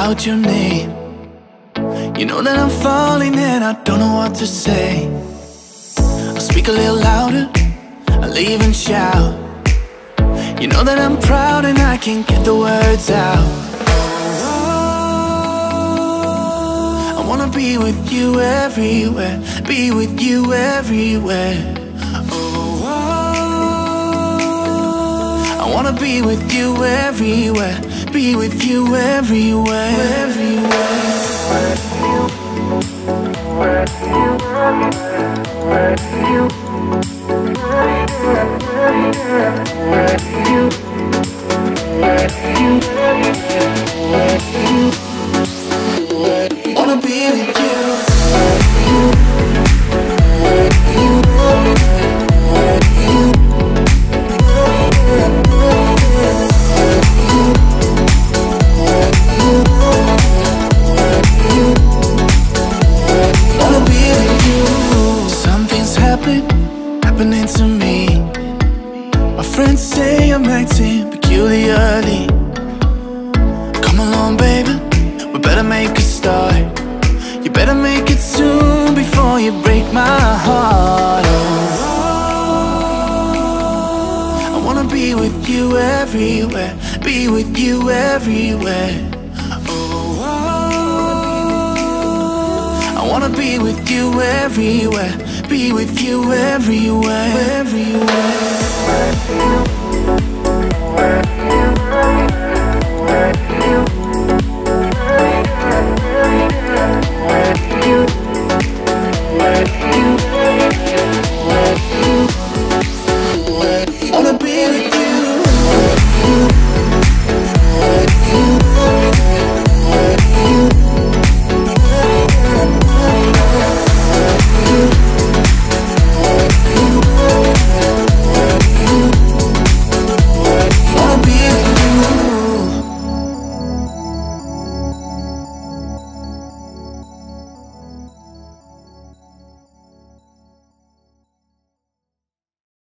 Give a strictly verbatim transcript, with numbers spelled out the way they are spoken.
out your name. You know that I'm falling and I don't know what to say. I'll speak a little louder, I'll even shout. You know that I'm proud and I can't get the words out. I wanna be with you everywhere, be with you everywhere. Oh, I wanna be with you everywhere, be with you everywhere, everywhere. Wanna be with you. Happening to me. My friends say I'm acting peculiarly. Come along, baby, we better make a start. You better make it soon before you break my heart. Oh, I wanna be with you everywhere, be with you everywhere. Oh, I wanna be with you everywhere, be with you everywhere, everywhere.